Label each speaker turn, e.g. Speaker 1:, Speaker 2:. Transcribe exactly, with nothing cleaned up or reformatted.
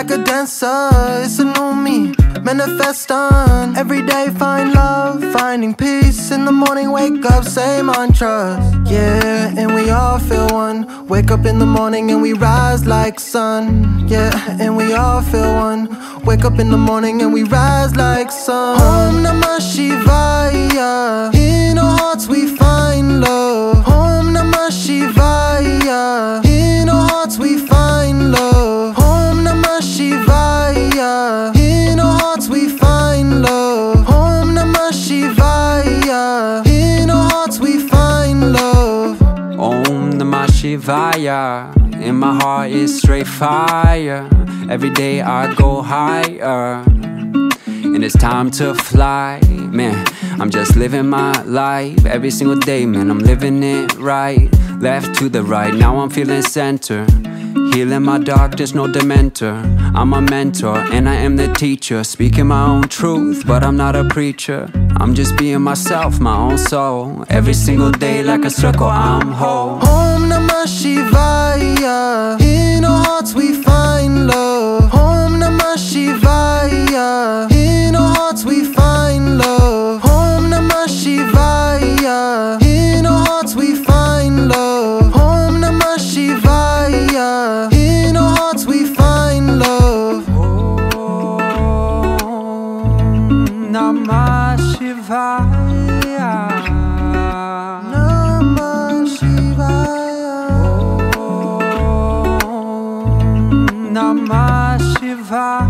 Speaker 1: like a dancer. It's a new me, manifest on. Every day find love, finding peace. In the morning wake up, say mantras. Yeah, and we all feel one. Wake up in the morning and we rise like sun. Yeah, and we all feel one. Wake up in the morning and we rise like sun. Om Namah Shivaya. In our hearts we find love. Om Namah Shivaya. In our hearts we find love. Om Namah Shivaya. In our hearts we find love. Om Namah Shivaya. In our hearts we find love.
Speaker 2: Om Namah Shivaya. In my heart is straight fire. Every day I go higher, and it's time to fly. Man, I'm just living my life. Every single day, man, I'm living it right. Left to the right, now I'm feeling center. Healing my darkness, no dementor. I'm a mentor, and I am the teacher. Speaking my own truth, but I'm not a preacher. I'm just being myself, my own soul. Every single day like a circle, I'm whole.
Speaker 1: Om Namah Shivaya. In our hearts we find love. Om Namah Shivaya. In our hearts we find love. Om Namah Shivaya. In our hearts we find love. Om Namah Shivaya. In our hearts we find love.
Speaker 2: Om Namah Shivaya.
Speaker 1: Namah Shivaya.
Speaker 2: Namah Shivaya.